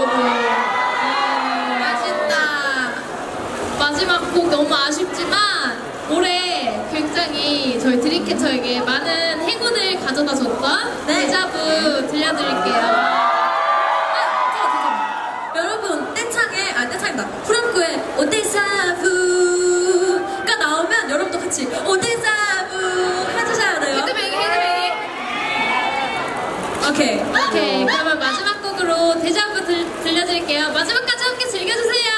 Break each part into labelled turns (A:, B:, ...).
A: 여러분.
B: 맛있다.
A: 마지막 곡 너무 아쉽지만 올해 굉장히 저희 드림캐쳐에게 많은 행운을 가져다 줬던 데자부 들려드릴게요.
B: 여러분 떼창이다. 프랑크의 오데사부가 나오면 여러분도 같이 오데사부 해주셔야 돼요.
A: 헤드뱅이.
B: 오케이.
A: 그러면 마지막 곡으로 데자부 들려드릴게요. 마지막까지 함께 즐겨주세요.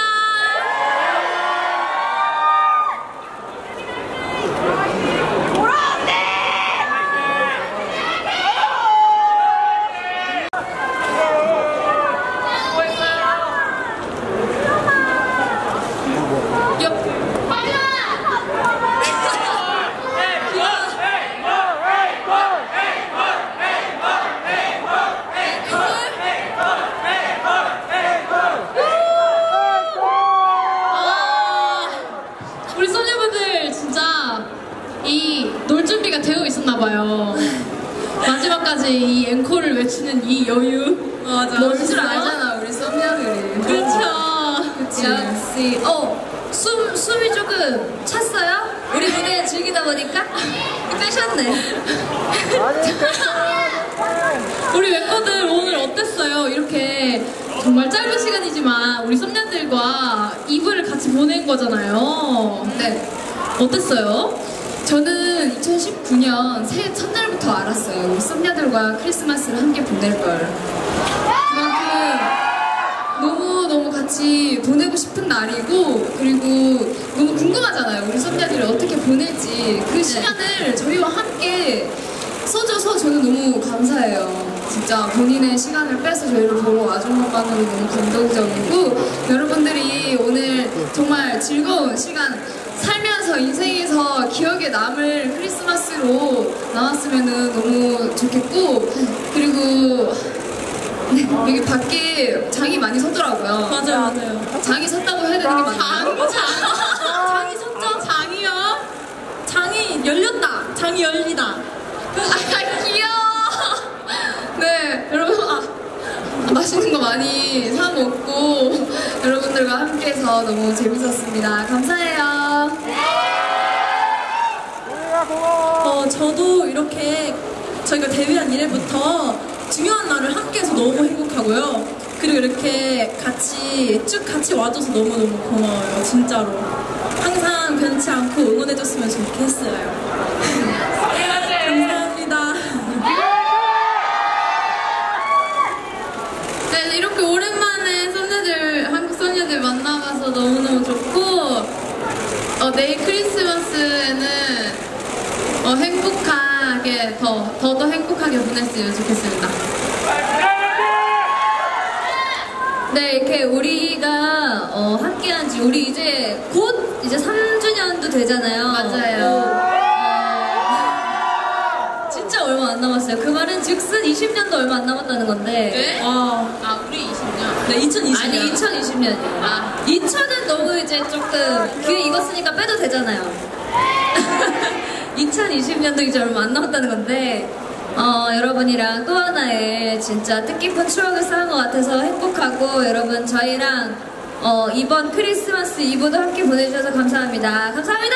A: 우리 소녀분들 진짜 놀 준비가 되어 있었나봐요. 마지막까지 이 앵콜을 외치는 이 여유.
B: 맞아.
A: 놀 줄 알잖아 우리 소녀들이.
B: 그렇죠.
A: 그치.
B: 역시. 숨이 조금 찼어요? 우리 무대 즐기다 보니까 빼셨네.
A: 우리 멤버들 오늘 어땠어요? 이렇게 정말 짧은 시간이지만 우리 썸녀들과 이브를 같이 보낸 거잖아요.
B: 네.
A: 어땠어요? 저는 2019년 새해 첫날부터 알았어요. 우리 썸녀들과 크리스마스를 함께 보낼 걸. 그만큼 너무 같이 보내고 싶은 날이고, 그리고 너무 궁금하잖아요. 우리 썸녀들이 어떻게 보낼지. 그 시간을 저희와 함께 써줘서 저는 너무 감사해요. 진짜 본인의 시간을 빼서 저희를 보러 와준 것만으로 너무 감동적이고, 여러분들이 오늘 정말 즐거운 시간 살면서 인생에서 기억에 남을 크리스마스로 나왔으면 너무 좋겠고, 그리고 여기 밖에 장이 많이 섰더라고요.
B: 맞아요.
A: 장이 섰다고 해야 되는 게 맞나요?
B: 장이 섰죠? 장이요? 장이 열렸다. 장이 열리다.
A: 아, 귀여워. 네, 여러분, 맛있는 거 많이 사 먹고 여러분들과 함께해서 너무 재밌었습니다. 감사해요.
B: 저도 이렇게 저희가 데뷔한 이래부터 중요한 날을 함께해서 너무 행복하고요. 그리고 이렇게 쭉 같이 와줘서 너무너무 고마워요. 진짜로. 항상 변치 않고 응원해줬으면 좋겠어요. 감사합니다.
A: 네, 이렇게 오랜만에 한국 소녀들 만나봐서 너무너무 좋고, 내일 크리스마스에는 행복하게, 더 행복하게 보냈으면 좋겠습니다.
B: 네, 이렇게 우리가 함께한 지 우리 이제 곧 3주년도 되잖아요.
A: 맞아요.
B: 진짜 얼마 안 남았어요. 그 말은 즉슨 20년도 얼마 안 남았다는 건데.
A: 네? 우리 20년?
B: 네, 2020년.
A: 아니,
B: 2020년이요. 2000은 너무 이제 조금 귀에 익었으니까 빼도 되잖아요. 2020년도 이제 얼마 안 남았다는 건데, 여러분이랑 또 하나의 진짜 뜻깊은 추억을 쌓은 것 같아서 행복하고, 여러분 저희랑 이번 크리스마스 이브도 함께 보내주셔서 감사합니다. 감사합니다!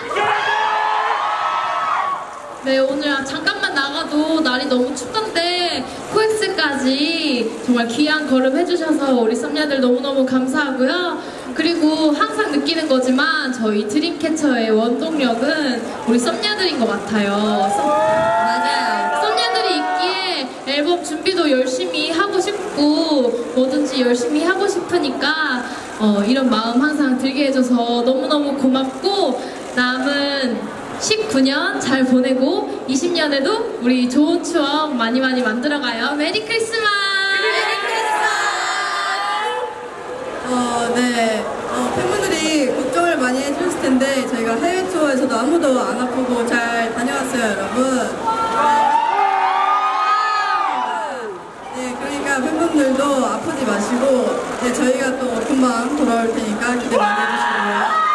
A: 네, 오늘 잠깐만 나가도 날이 너무 춥던데 코엑스까지 정말 귀한 걸음 해주셔서 우리 썸녀들 너무너무 감사하고요. 그리고 항상 느끼는 거지만 저희 드림캐쳐의 원동력은 우리 썸녀들인 것 같아요.
B: 맞아요.
A: 썸녀들이 있기에 앨범 준비도 열심히 하고 싶고 뭐든지 열심히 하고 싶으니까 이런 마음 항상 들게 해줘서 너무너무 고맙고, 남은 19년 잘 보내고 20년에도 우리 좋은 추억 많이 만들어가요. 메리 크리스마스!
B: 메리 크리스마스!
C: 네. 팬분들이 걱정을 많이 해주셨을 텐데 저희가 해외 투어에서도 아무도 안 아프고 잘 다녀왔어요, 여러분. 네, 그러니까 팬분들도 아프지 마시고 저희가 또 금방 돌아올 테니까 기대 많이 해주시고요.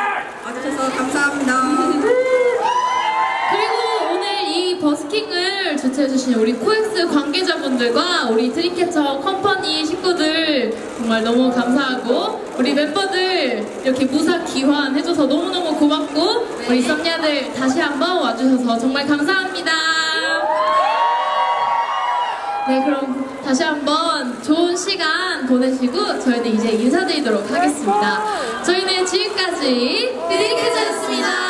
C: 감사합니다.
A: 그리고 오늘 이 버스킹을 주최해주신 우리 코엑스 관계자분들과 우리 드림캐쳐 컴퍼니 식구들 정말 너무 감사하고 우리 멤버들 이렇게 무사 귀환해줘서 너무너무 고맙고 우리 썸녀들 다시 한번 와주셔서 정말 감사합니다. 네, 그럼 다시 한번 좋은 시간 보내시고 저희는 이제 인사드리도록 하겠습니다. 저희는 지금까지 드림캐쳐였습니다.